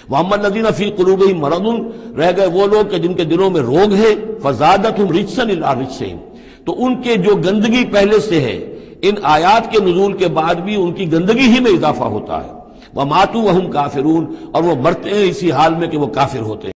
वअम्मा लज़ीना फी क़ुलूबिहिम मरदुन, रह गए वो लोग कि जिनके दिलों में रोग है, फ़ज़ादतहुम रिज्सन इला रिज्सिहिम, तो उनके जो गंदगी पहले से है इन आयात के नुज़ूल के बाद भी उनकी गंदगी ही में इजाफा होता है। वह मातू वहुम काफिरून, और वो मरते हैं इसी हाल में कि वो काफिर होते हैं।